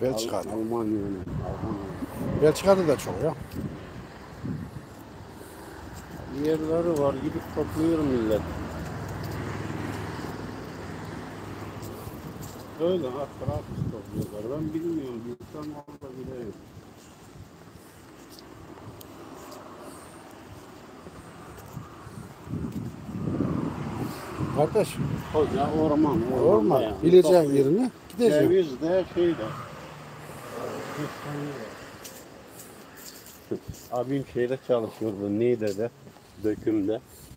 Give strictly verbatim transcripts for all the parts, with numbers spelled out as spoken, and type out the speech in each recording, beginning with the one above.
Belçika'da. Almanya'nın. Belçika'da da çok ya. Yerleri var, gidip topluyor millet. Öyle ha, Fransız topluyorlar. Ben bilmiyorum, bilsem orada giderim. Kardeş. Koca orman, Orman. yani. Bileceğin yerini gideceksin. Ceviz de şeyde. Abim şeyde çalışıyordu, Niğde'de, dökümde.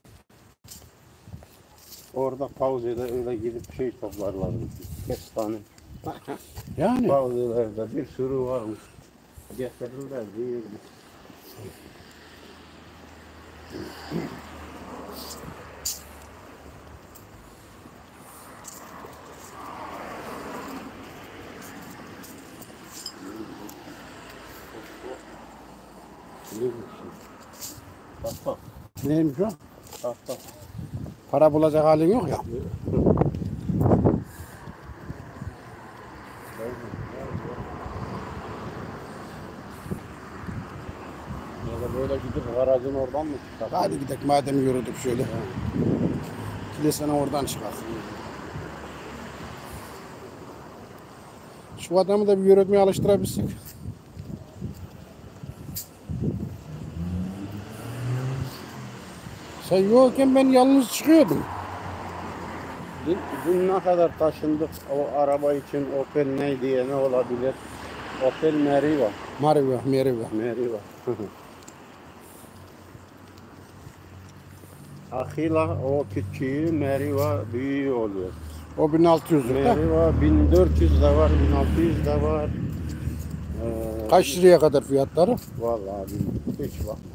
Orada Pavya'da öyle gidip şey toplarlardı, kestane. Yani. Pavya'larda bir sürü varmış. Getirirler, yiyirdik. Bak bak. Neymiş o? Bak bak. Para bulacak halin yok ya. Ya da böyle gidip garajın oradan mı çıkar? Hadi gidelim madem yürüdük şöyle. Kilisene oradan çıkar. Şu adamı da bir yürütmeye alıştırabilsek. Sen yokken ben yalnız çıkıyordum. Dün, dün ne kadar taşındık o araba için, Opel ne diye ne olabilir? Opel Meriva. Mariva, Meriva. Meriva. Akila o küçüğü, Meriva büyüğü oluyor. O bin altı yüz lira. Meriva bin dört yüz de var, bin altı yüz de var. Ee, Kaç liraya kadar fiyatları? Vallahi bilmiyorum. Hiç bak.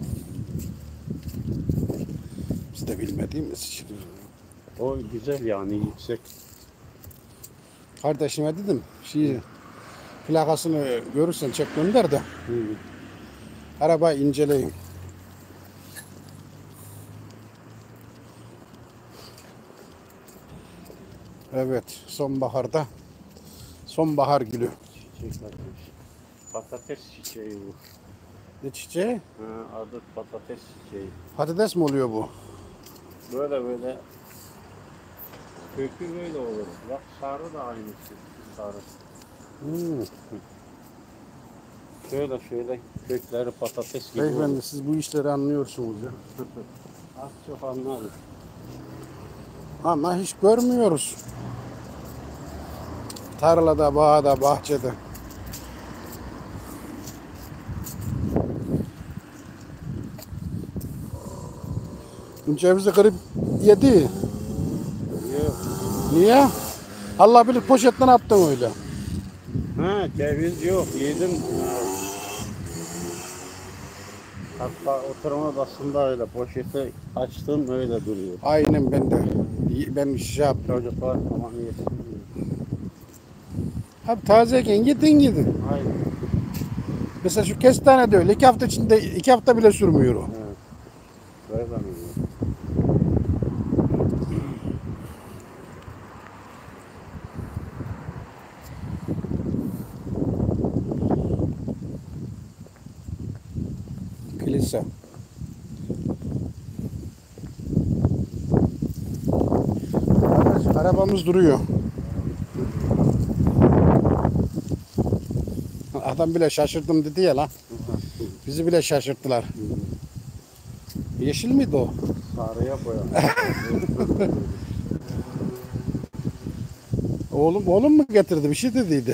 Biz de bilmediğimiz için. O güzel yani, yüksek. Kardeşime dedim, şey, plakasını görürsen çek gönder de. Hı. Arabayı inceleyin. Evet, sonbaharda sonbahar gülü. Çiçek atmış. Patates çiçeği bu. Ne çiçeği? Ha, adı patates çiçeği. Patates mi oluyor bu? Böyle böyle kökü böyle olur. Bak sarı da aynısı. Sarı. Hmm. Şöyle şöyle kökleri patates gibi olur. Beyefendi siz bu işleri anlıyorsunuz ya. Az çok anlarım. Ama hiç görmüyoruz. Tarlada, bağda, bahçede. Cevizi kırıp yedi. Yok. Niye? Allah bilir poşetten attın öyle. Ha, ceviz yok, yedim. Hatta oturma odasında öyle poşeti açtım, öyle duruyor. Aynen ben de. Ben şey yaptım. Çocuklar aman yesin diyor. Abi tazeyken yedin yedin. Aynen. Mesela şu kestane de öyle. İki hafta içinde, iki hafta bile sürmüyor o. Evet. Böyle mi? Kilise. Arkadaş, arabamız duruyor. Adam bile şaşırdım dedi ya lan. Bizi bile şaşırttılar. Yeşil miydi o? Sarıya boyan. Oğlum oğlum mu getirdi? Bir şey dediydi.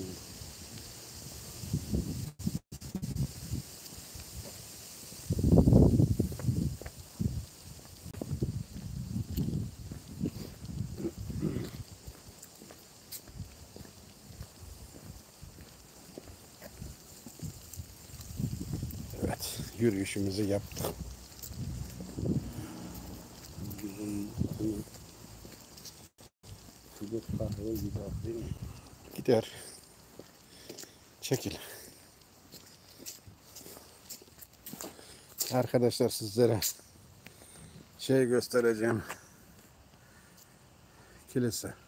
Evet, yürüyüşümüzü yaptık. Bizim gidip kahveye gider değil mi? Gider. Çekil. Arkadaşlar sizlere şey göstereceğim. Kilise.